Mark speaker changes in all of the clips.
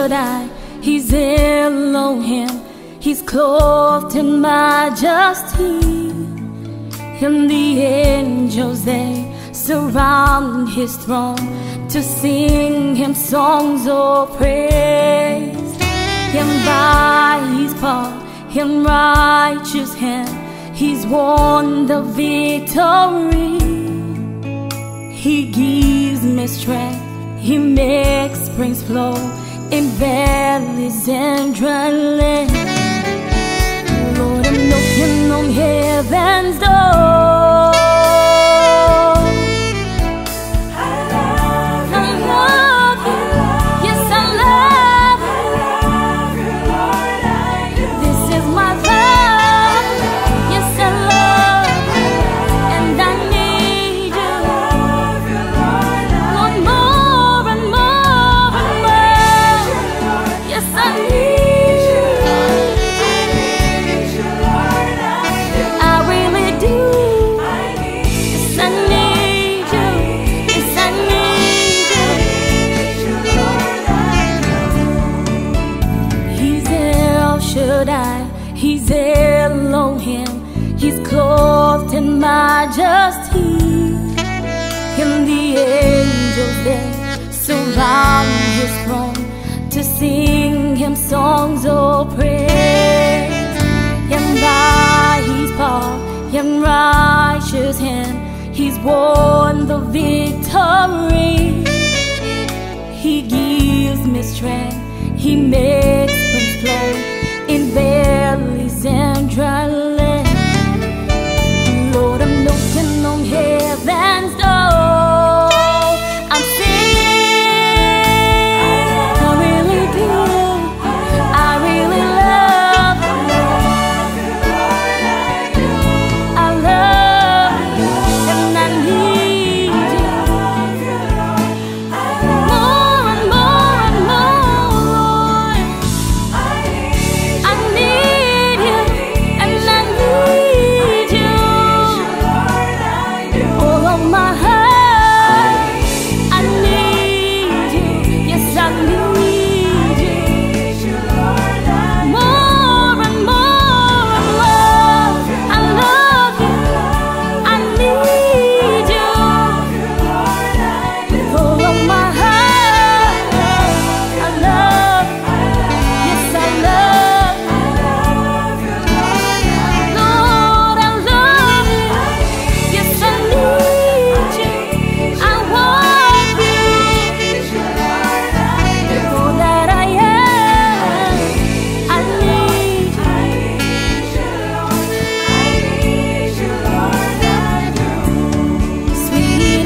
Speaker 1: Shaddai, He's Elohim, He's clothed in majesty. And the angels, they surround His throne to sing Him songs of praise. And by His power and righteous hand, He's won the victory. He gives me strength, He makes springs flow in valleys and dry land. Lord, I'm knocking on heaven's door. He's Elohim, He's clothed in majesty. And the angels, they surround His throne to sing Him songs of praise. And by His power and righteous hand, He's won the victory. He gives me strength, He makes springs flow in valleys and dry land. Lord, I'm knocking on heaven's door. I'm singing, I really do, I really love you. I love you, and I need you more and more and more. I need you, and I need you. All of my heart, I need you. Yes, I need you. More and more and more. I love you. I need you. With all of my heart, I love you. Yes, I love you. Lord, I love you. Yes, I need you. I want you. All that I am, I need you. Sweet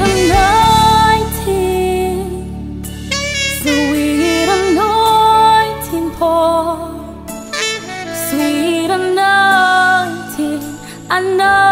Speaker 1: anointing pour. Sweet anointing, I know.